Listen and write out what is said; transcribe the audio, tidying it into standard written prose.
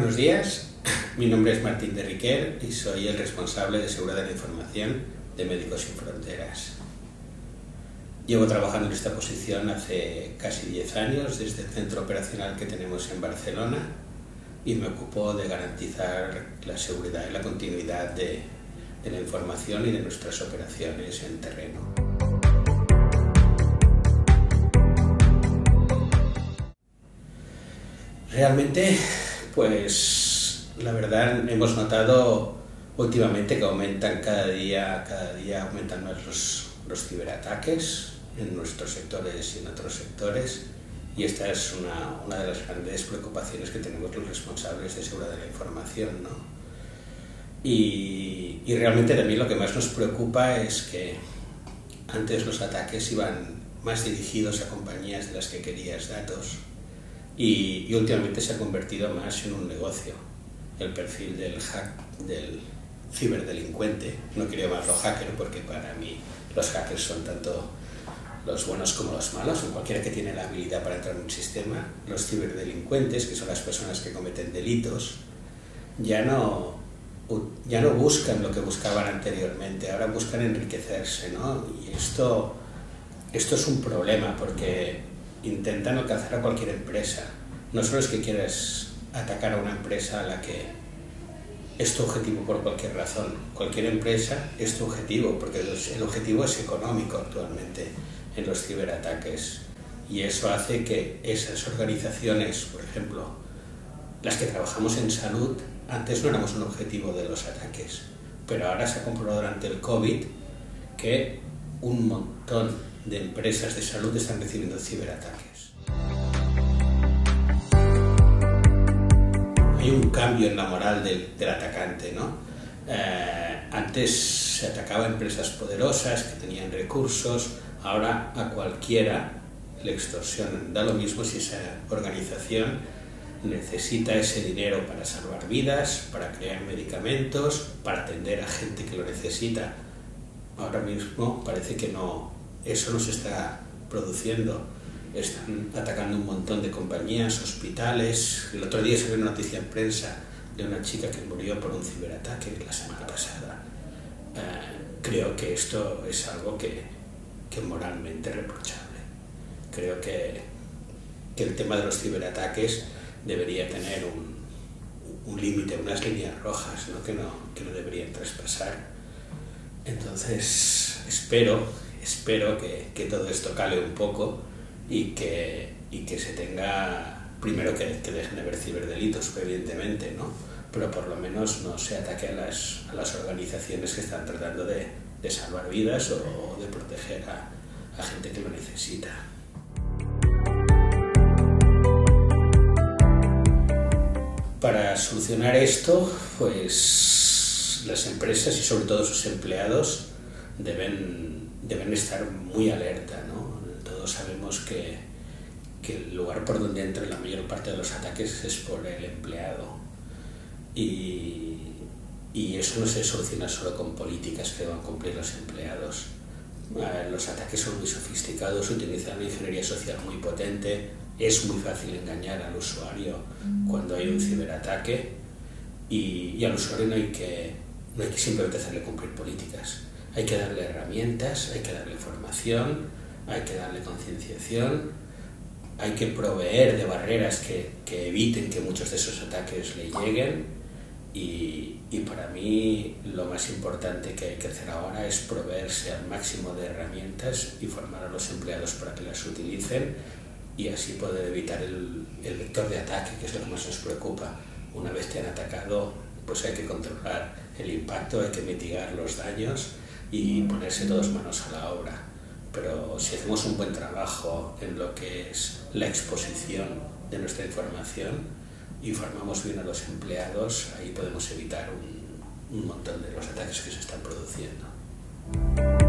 Buenos días, mi nombre es Martín de Riquer y soy el responsable de seguridad de la información de Médicos Sin Fronteras. Llevo trabajando en esta posición hace casi 10 años desde el centro operacional que tenemos en Barcelona y me ocupo de garantizar la seguridad y la continuidad de la información y de nuestras operaciones en terreno. Realmente, pues la verdad hemos notado últimamente que aumentan cada día aumentan más los ciberataques en nuestros sectores y en otros sectores, y esta es una de las grandes preocupaciones que tenemos los responsables de seguridad de la información, ¿no? Y realmente también lo que más nos preocupa es que antes los ataques iban más dirigidos a compañías de las que querías datos, y últimamente se ha convertido más en un negocio. El perfil del ciberdelincuente, no quiero llamarlo hacker porque para mí los hackers son tanto los buenos como los malos, o cualquiera que tiene la habilidad para entrar en un sistema. Los ciberdelincuentes, que son las personas que cometen delitos, ya no buscan lo que buscaban anteriormente, ahora buscan enriquecerse, ¿no? Y esto es un problema porque intentan alcanzar a cualquier empresa. No solo es que quieras atacar a una empresa a la que es tu objetivo por cualquier razón. Cualquier empresa es tu objetivo, porque el objetivo es económico actualmente en los ciberataques. Y eso hace que esas organizaciones, por ejemplo, las que trabajamos en salud, antes no éramos un objetivo de los ataques, pero ahora se ha comprobado durante el COVID que un montón de empresas de salud están recibiendo ciberataques. Hay un cambio en la moral del atacante, ¿no? Antes se atacaba a empresas poderosas que tenían recursos, ahora a cualquiera le extorsionan. Da lo mismo si esa organización necesita ese dinero para salvar vidas, para crear medicamentos, para atender a gente que lo necesita. Ahora mismo parece que eso no se está produciendo. Están atacando un montón de compañías, hospitales. El otro día salió una noticia en prensa de una chica que murió por un ciberataque la semana pasada. Creo que esto es algo que moralmente reprochable. Creo que el tema de los ciberataques debería tener un límite, unas líneas rojas, ¿no? Que no deberían traspasar. Entonces espero que todo esto cale un poco y que se tenga, primero que dejen de haber ciberdelitos, evidentemente, ¿no? Pero por lo menos no se ataque a las organizaciones que están tratando de salvar vidas o de proteger a gente que lo necesita. Para solucionar esto, pues las empresas y sobre todo sus empleados deben estar muy alerta, ¿no? Todos sabemos que el lugar por donde entra la mayor parte de los ataques es por el empleado, y eso no se soluciona solo con políticas que deban cumplir los empleados. Los ataques son muy sofisticados, utilizan una ingeniería social muy potente, es muy fácil engañar al usuario cuando hay un ciberataque, y al usuario no hay que simplemente hacerle cumplir políticas. Hay que darle herramientas, hay que darle formación, hay que darle concienciación, hay que proveer de barreras que eviten que muchos de esos ataques le lleguen, y para mí lo más importante que hay que hacer ahora es proveerse al máximo de herramientas y formar a los empleados para que las utilicen, y así poder evitar el vector de ataque, que es lo que más nos preocupa. Una vez te han atacado, pues hay que controlar el impacto, hay que mitigar los daños y ponerse todos manos a la obra. Pero si hacemos un buen trabajo en lo que es la exposición de nuestra información y formamos bien a los empleados, ahí podemos evitar un montón de los ataques que se están produciendo.